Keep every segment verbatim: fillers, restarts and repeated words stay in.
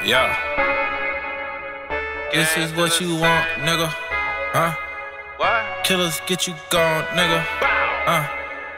Yeah. This is what you want, nigga. Huh? What? Killers get you gone, nigga. Huh?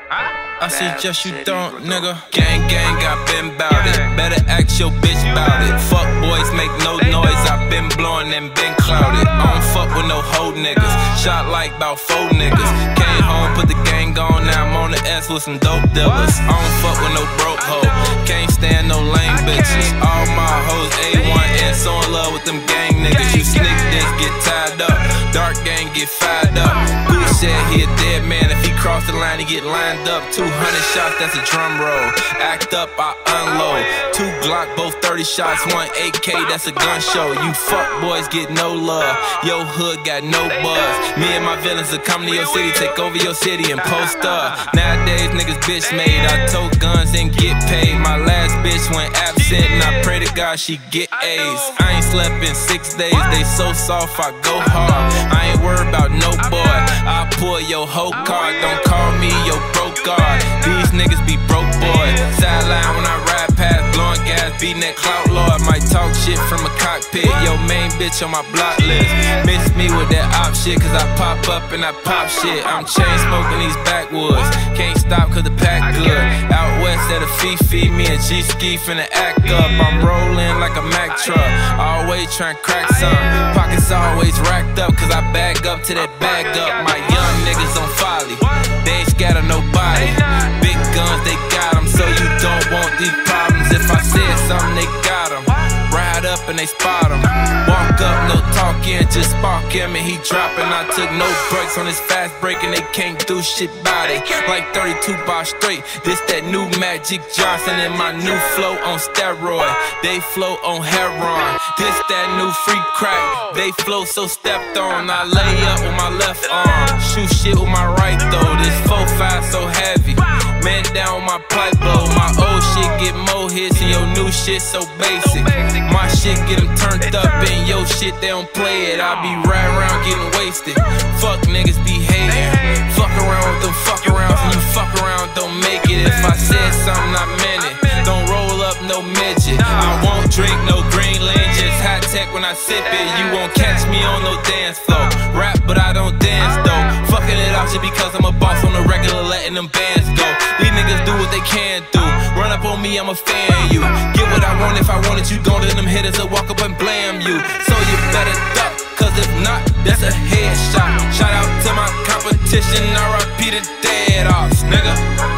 I suggest you don't, nigga. Gang, gang, I been bout it. Better ask your bitch bout it. Fuck boys, make no noise. I been blowing and been clouded. I don't fuck with no hoe niggas. Shot like bout four niggas. Came home, put the gang on. Now I'm on the S with some dope dealers. I don't fuck with no broke hoe. Can't stand no lame bitches. All my hoes A one and so in love with them gang niggas. You sneak this, get tied up. Dark gang get fired up. Boo said he a dead man. If he cross the line, he get lined up. Two hundred shots, that's a drum roll. Act up, I unload. Two Glock, both thirty shots. One A K, that's a gun show. You fuck boys get no love. Your hood got no buzz. Me and my villains will come to your city, take over your city and post up. Nowadays niggas bitch made. I tote guns and get paid. My last bitch went absent and I pray to God she get A's. I ain't slept in six days. They so soft, I go hard. I ain't worried about no boy. I pull your whole card. Don't call me your broke guard. These niggas be broke boys. Sideline when I ride past, blowing gas, beating that clout lord. Might talk shit from a cockpit. Yo main bitch on my block list. Miss me with that op shit, cause I pop up and I pop shit. I'm chain smoking these backwoods. Can't stop cause the pack good. Out west at a Fifi, me and G-Ski finna act up. I'm rolling like a Mack truck. Always trying to crack some. Pockets always racked up cause I bag up to that bag up. My young niggas on folly. They ain't scared of nobody. Big guns, they got them, so you don't want these problems. If I said something, they got them. Ride up and they spot them. Walk up, no talking, just spark him and he dropping. I took no breaks on his fast break and they can't do shit about it. Like thirty-two bar straight. This that new Magic Johnson and my new flow on steroid. They flow on heroin. This that new free crack. They flow so stepped on. I lay up with my left arm. Shoot shit with my right though. This four five so heavy. Man down with my pipe blow. My old shit get more hits and your new shit so basic. My shit get them turned up and your shit they don't play it. I be right around getting wasted. Fuck niggas be hating. Fuck around with them fuck arounds and you fuck around don't make it. If I said something I meant it. Don't roll up no midget. I won't drink no Greenland, just high tech when I sip it. You won't catch me on no dance floor. Rap but I don't dance though. Fucking it off just because I'm a boss on the regular, letting them bands go. These niggas do what they can do. Run up on me, I'm a fan you. Get what I want, if I wanted you gone, then them hitters will walk up and blam you. So you better duck, cause if not, that's a headshot. Shout out to my competition, R I P the dead offs, nigga.